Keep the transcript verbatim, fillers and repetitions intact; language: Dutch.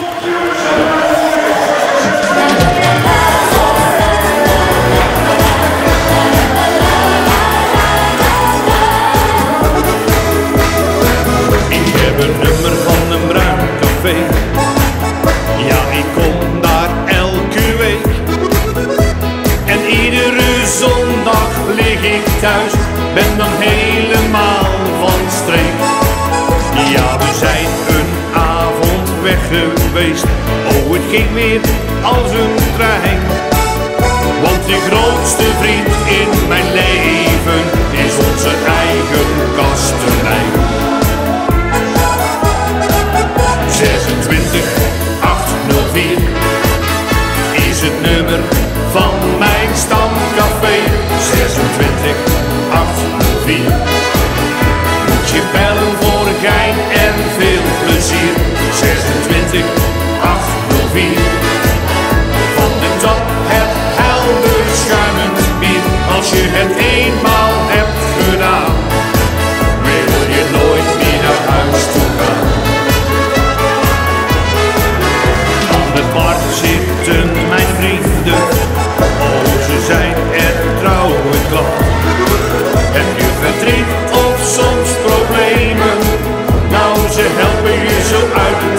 Ja, ik kom daar elke week. En iedere zondag lig ik thuis, ben dan helemaal van streek. Ja, we zijn een avond weg geweest. Oh, het ging weer als een trein. Want de grootste vriend in mijn leven is onze eigen kastelein. zesentwintig achthonderdvier is het nummer van mijn stamcafé. zesentwintig achthonderdvier moet je bellen voor gein en veel plezier. zesentwintig achthonderdvier van de top het helder schuimend bier. Als je het eenmaal hebt gedaan, wil je nooit meer naar huis toe gaan. Zitten mijn vrienden, oh ze zijn er trouw en glad. Heb je verdriet of soms problemen, nou ze helpen je zo uit